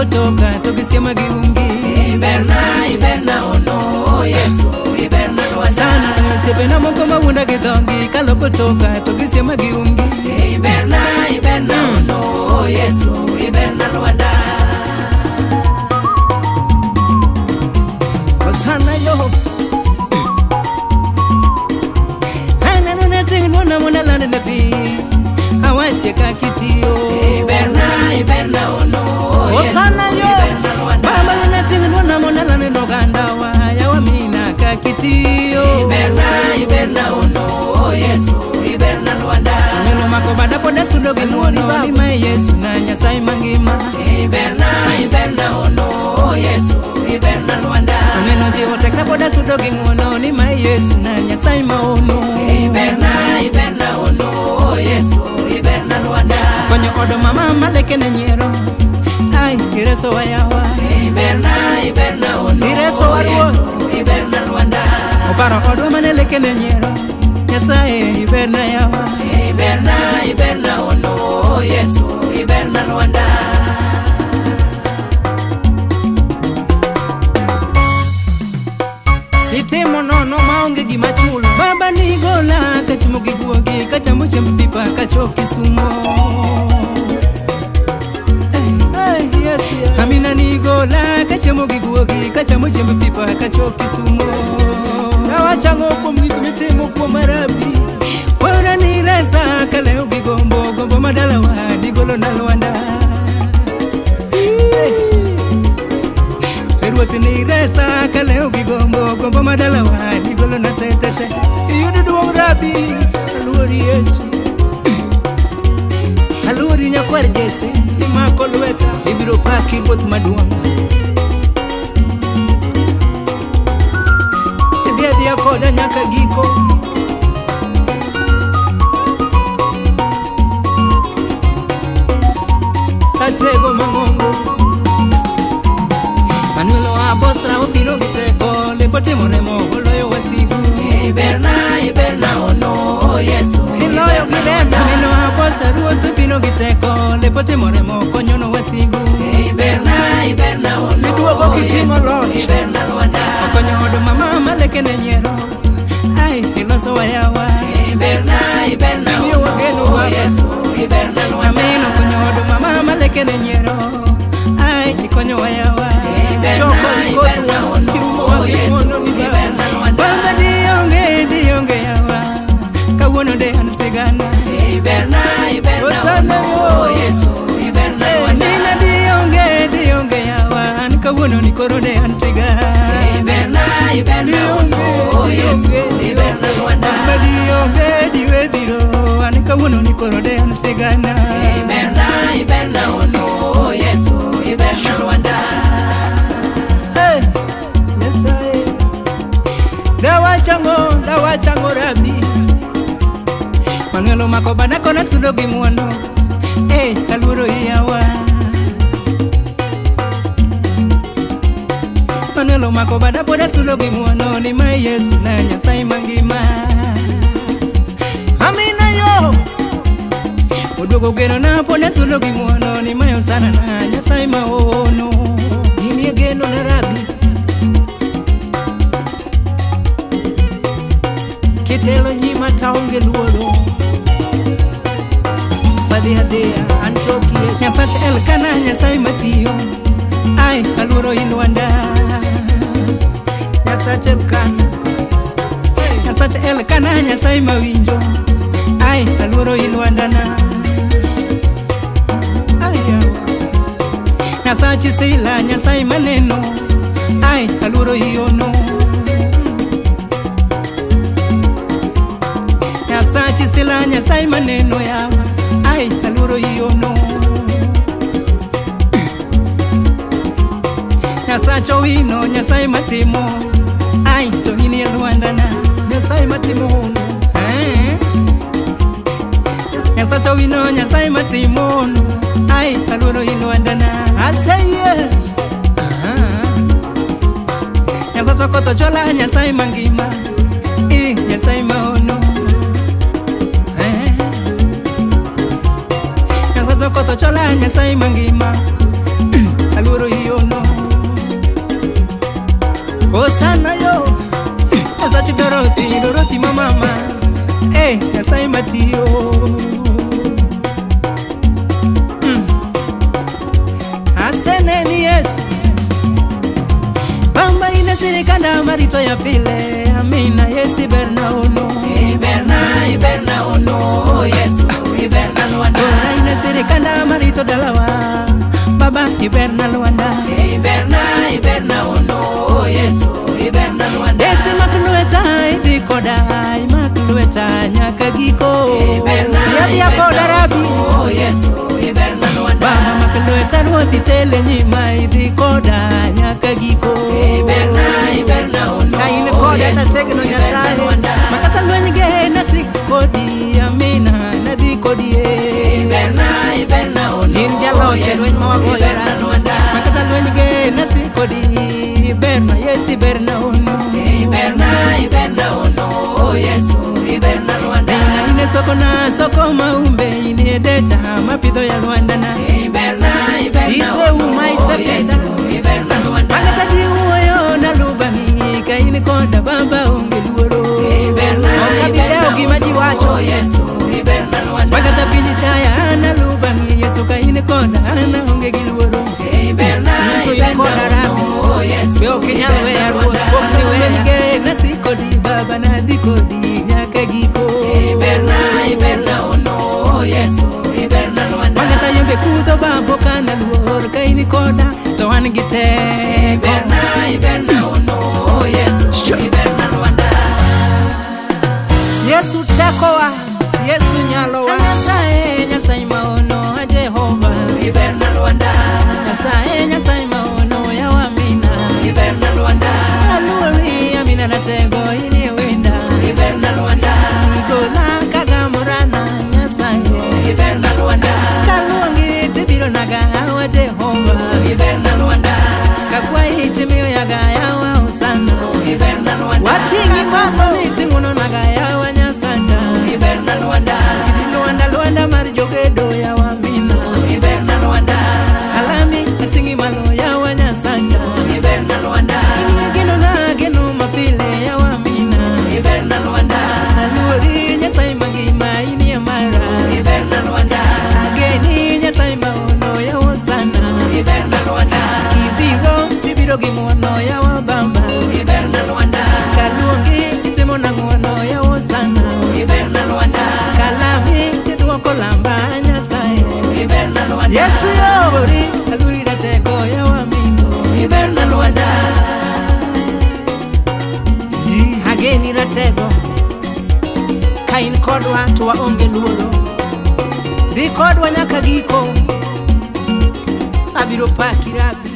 toka to gisiema gi ungi. Iberna ono Yesu iberna Rwanda. Sana sepe na moko mawunda gi dhongi kaloko toka to gisiema gi ungi. Iberna ono Yesu iberna Rwanda. Sana yo ana nuna tingu na muna lana nabi awache kakitio. Iberna ono Yesu sana yo iberna Rwanda. baba nuna tingu na muna lana nogandawa ya wamina kakitio. Iberna ono Yesu iberna Rwanda. Neno makobada poda sudo genuoni ni ma Yesu na Nyasaye mangima. Iberna ono Yesu iberna Rwanda. Neno jiwote kapoda sudo genuoni ni ma Yesu na Nyasaye maono. Iberna ono Yesu iberna Rwanda. Konyo odo mama maleke ne nyero ai ireso wayawa. Iberna ono Ireso warwo Yesu iberna Rwanda. Obaro odo maneleke ne nyero Nyasaye iberna yawa. Iberna ono Yesu iberna Rwanda. Itimo nono maonge gima chulo. Baba nigola kachimo giguogi kachamo chiemb pipa kachoki sumo. Yes. Amina nigola kachamo giguogi kachamo chiemb pipa kachoki sumo. Nawachango kuom gik mitimo kuom arabi. Wara ni resa kaleo gombo madalawa digolo nalwanda. Ruoth ni resa kaleo gombo madalawa digolo na tetete. Yudo duong' rabi aluori Yesu. Aluori nyakwar Jesse imako lweta ibiro paki ruoth maduong'. Idhiadhia koda nyaka giko. Atego mang'ongo Manuelo abosra opino giteko lepo timore mogo loyo wasigu. Iberna ono Yesu Iloyo girema Mino abosra ruoth opino giteko lepo timore mogo nyono wasigu. Iberna ono Liduogo kiting'o loch iberna Rwanda. Okonyo odo mama maleke ne nyero ai iloso wayawa. Iberna Miyo wageno ono baba Yesu iberna Rwanda. Amino konyo odo mama maleke ne nyero ai ikonyo wayawa. Choko likotwa yumo wakimono ni baba. Baba dionge yawa kawuono de an sigana. Iberna ono Yesu iberna Rwanda. Nina dionge yawa an kawuono ni koro de an sigana. Iberna ono Yesu iberna Rwanda. Baba dionge diwe biro an kawuono ni koro de an sigana. Iberna ono Yesu iberna Rwanda. Nyasaye dawachango rabi Manuelo makobana kona sudo gi muono aluoro iyawa. Manuelo makobana poda sudo gi muono ni ma Yesu na Nyasaye mangima. Amina yo oduogo geno na poda sudo gi muono ni mayo sana na Nyasaye maono. Inie geno na rabi kitelo nyima taonge luoro. Badhiadhia antoki Yesu. Nyasache Elkana Nyasaye matiyo ai aluoro ilwanda. Nyasache Elkana Nyasaye mawinjo ai aluoro ilwandana. Nyasache Sila Nyasaye maneno ai aluoro iono. Nyasache Sila Nyasaye maneno yawa ai aluoro iono. Nyasache Owino Nyasaye matimo ai to ini elwandana. Nyasaye matimo ono Nyasache Owino Nyasaye matimo ono ai aluoro ilwandana. Aseye Nyasache Okoth Ochola Nyasaye mangima Nyasaye maono. Nyasache Okoth Ochola Nyasaye mangima aluoro Osana yo Asachi Dorothy mama Kasai Matio Asene ni Yesu Bamba ina sirikanda marito ya pile Amina Yesu Berna ono Iberna ono Yesu Iberna Luanda Bamba ina sirikanda marito dalawa Baba Iberna Luanda Iberna ono Yesu Iberna Luanda Yesu makulueta ibikodai makulueta nyakagiko Yakoda rabi Yesu Iberna Luanda Baba makulueta nuoti tele nyima ibikoda nyakagiko Iberna ono Kaine koda na tegno nyasaye Makata lwenyige na sikodi amina na dikodi Iberna ono Injaloche lwenye mawagoyora Makata lwenyige na sikodi Iberna Yesu Iberna ono Iberna ono Yesu Iberna Luanda Ine soko maumbe ine deta mapidho ya Luandana Iberna Iswe umaise peda Iberna Luanda Magata jiuyo na lubani Kaini koda baba unge luoro Okabideo gimaji wacho Yesu Iberna Luanda Magata pili chaya na lubani Yesu kaini koda na unge giluoro Mtu yukoda rabi Beo kinyalwe ya ruo Bokni wenige na sikodi baba na dikodi nyakagiko Iberna ono Yesu Iberna Luanda Magata yombe kudo babo kana luor Kaini koda towan gite Iberna ono Yesu Iberna Luanda Yesu takowa Yesu nyalowa Nyasaye maono a Jehova Iberna Luanda Nyasaye maono ya wamina Iberna Luanda Aluori amina natego ini winda Iberna Luanda Igola kagamurana Nyasaye Iberna Luanda Kaluongi tibiro naga wa Jehova Iberna Luanda Kakwa itimio yaga ya wa usana Iberna Luanda Watingi mbaso nitinguno naga ya wa Nyasacha Iberna Luanda Luanda marijogedo ya wamina Iberna Luanda Halami atingi malo ya wa Nyasacha Iberna Luanda Geno mapile ya wamina Iberna Luanda Aluori Nyasaye magima ini ya mara Iberna Luanda Ageni Nyasaye maono ya wosana Iberna Luanda Tibiro gimono ya wabamba Iberna Luanda Kaluongi titimo na ngono ya wosana Iberna Luanda Kalami tituoko lamba Nyasaye Iberna Luanda Yesu yori aluri ratego ya wamino Iberna Luanda Hageni ratego Kain kodwa tuwa onge luoro Di kodwa nyaka giko Abiro paki rabi